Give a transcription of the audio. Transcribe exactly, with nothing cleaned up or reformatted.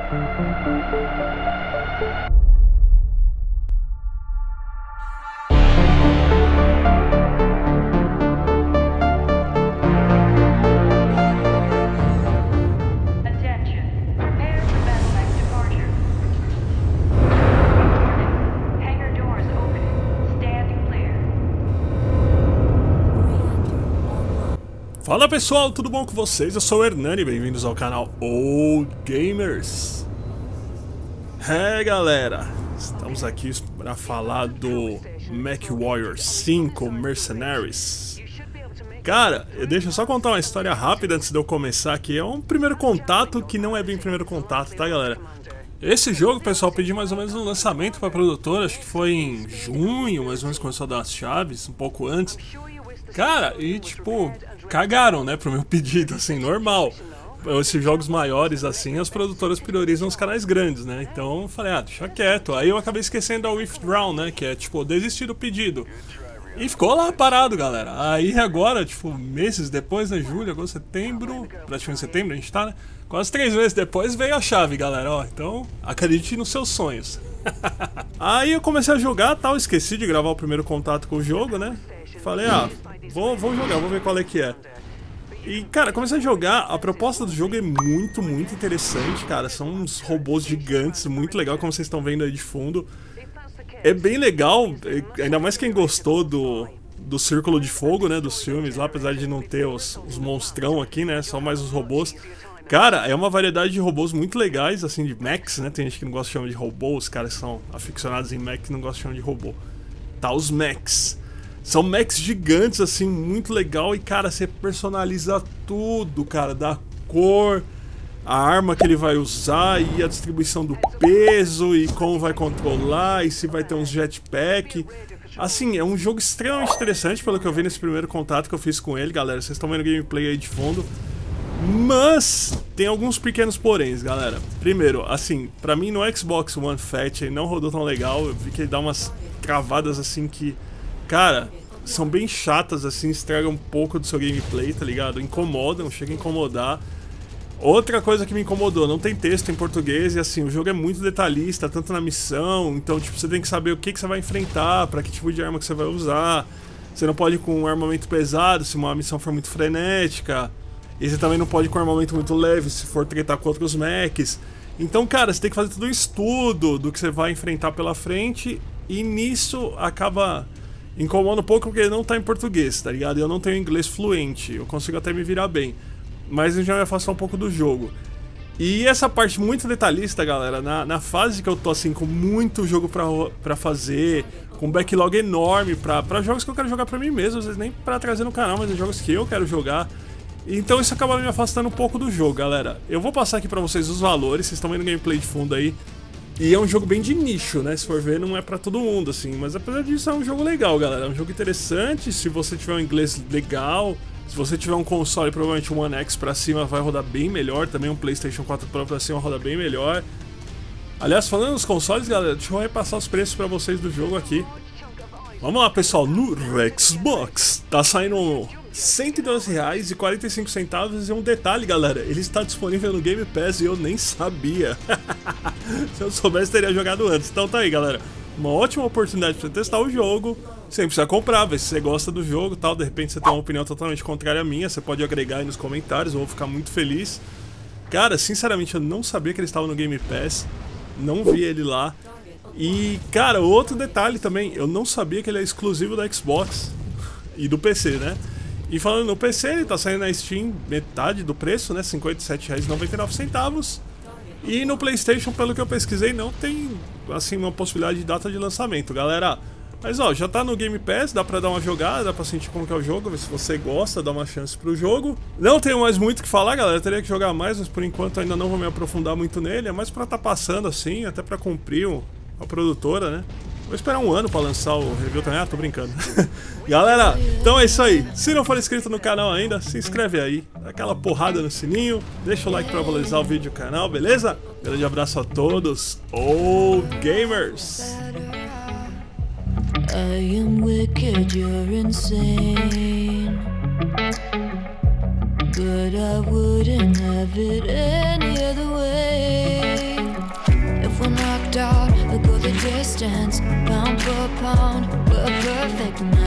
Fala pessoal, tudo bom com vocês? Eu sou o Hernani, bem-vindos ao canal Old Gamers. É galera, estamos aqui para falar do MechWarrior cinco Mercenaries. Cara, deixa eu só contar uma história rápida antes de eu começar aqui. É um primeiro contato que não é bem primeiro contato, tá galera? Esse jogo, pessoal, pedi mais ou menos um lançamento para a produtora, acho que foi em junho, mais ou menos começou a dar as chaves, um pouco antes. Cara, e tipo, cagaram, né, pro meu pedido, assim, normal. Esses jogos maiores, assim, as produtoras priorizam os canais grandes, né, então eu falei, ah, deixa quieto. Aí eu acabei esquecendo a withdraw, né, que é, tipo, desistir do pedido. E ficou lá parado, galera. Aí agora, tipo, meses depois, né, julho, agosto, setembro, praticamente setembro a gente tá, né, quase três meses depois veio a chave, galera, ó, então acredite nos seus sonhos. Aí eu comecei a jogar, tal, esqueci de gravar o primeiro contato com o jogo, né. Falei, ah, vou, vou jogar, vou ver qual é que é. E, cara, comecei a jogar, a proposta do jogo é muito, muito interessante, cara. São uns robôs gigantes, muito legal, como vocês estão vendo aí de fundo. É bem legal, ainda mais quem gostou do, do Círculo de Fogo, né, dos filmes lá, apesar de não ter os, os monstrão aqui, né, só mais os robôs. Cara, é uma variedade de robôs muito legais, assim, de mechs, né, tem gente que não gosta de chamar de robô, os caras que são aficionados em mech não gostam de chamar de robô. Tá, os mechs. São mechs gigantes, assim, muito legal. E, cara, você personaliza tudo, cara. Da cor, a arma que ele vai usar e a distribuição do peso e como vai controlar e se vai ter uns jetpack. Assim, é um jogo extremamente interessante, pelo que eu vi nesse primeiro contato que eu fiz com ele, galera. Vocês estão vendo o gameplay aí de fundo. Mas tem alguns pequenos poréns, galera. Primeiro, assim, pra mim no Xbox One Fat ele não rodou tão legal. Eu vi que ele dá umas travadas, assim, que... Cara, são bem chatas, assim, estragam um pouco do seu gameplay, tá ligado? Incomodam, chega a incomodar. Outra coisa que me incomodou, não tem texto em português e, assim, o jogo é muito detalhista, tanto na missão, então, tipo, você tem que saber o que, que você vai enfrentar, pra que tipo de arma que você vai usar. Você não pode ir com um armamento pesado se uma missão for muito frenética. E você também não pode ir com um armamento muito leve se for tretar com outros mechs. Então, cara, você tem que fazer todo um estudo do que você vai enfrentar pela frente e nisso acaba... incomoda um pouco porque ele não tá em português, tá ligado? Eu não tenho inglês fluente, eu consigo até me virar bem. Mas já me afasta um pouco do jogo. E essa parte muito detalhista, galera, na, na fase que eu tô assim, com muito jogo pra, pra fazer, com um backlog enorme pra, pra jogos que eu quero jogar pra mim mesmo, às vezes nem pra trazer no canal, mas é jogos que eu quero jogar. Então isso acaba me afastando um pouco do jogo, galera. Eu vou passar aqui pra vocês os valores, vocês estão vendo o gameplay de fundo aí. E é um jogo bem de nicho, né? Se for ver, não é pra todo mundo, assim. Mas apesar disso, é um jogo legal, galera. É um jogo interessante. Se você tiver um inglês legal, se você tiver um console, provavelmente um One X pra cima, vai rodar bem melhor. Também um PlayStation quatro Pro pra cima roda bem melhor. Aliás, falando nos consoles, galera, deixa eu repassar os preços pra vocês do jogo aqui. Vamos lá, pessoal. No Xbox tá saindo cento e doze reais e quarenta e cinco centavos. E um detalhe, galera, ele está disponível no Game Pass e eu nem sabia. Se eu soubesse, teria jogado antes. Então tá aí, galera, uma ótima oportunidade pra você testar o jogo sem precisar comprar, ver se você gosta do jogo e tal. De repente você tem uma opinião totalmente contrária à minha, você pode agregar aí nos comentários, eu vou ficar muito feliz. Cara, sinceramente, eu não sabia que ele estava no Game Pass, não vi ele lá. E, cara, outro detalhe também, eu não sabia que ele é exclusivo da Xbox e do P C, né? E falando no P C, ele tá saindo na Steam metade do preço, né? cinquenta e sete reais e noventa e nove centavos. E no PlayStation, pelo que eu pesquisei, não tem, assim, uma possibilidade de data de lançamento, galera. Mas, ó, já tá no Game Pass, dá pra dar uma jogada, dá pra sentir como que é o jogo, ver se você gosta, dar uma chance pro jogo. Não tenho mais muito o que falar, galera, teria que jogar mais, mas por enquanto ainda não vou me aprofundar muito nele. É mais pra tá passando, assim, até pra cumprir o, a produtora, né? Vou esperar um ano pra lançar o review também. Ah, tô brincando. Galera, então é isso aí. Se não for inscrito no canal ainda, se inscreve aí. Dá aquela porrada no sininho. Deixa o like pra valorizar o vídeo e o canal, beleza? Grande abraço a todos. Old Gamers! I am wicked, you're insane, but I wouldn't have it any other way. distance, pound for pound, we're perfect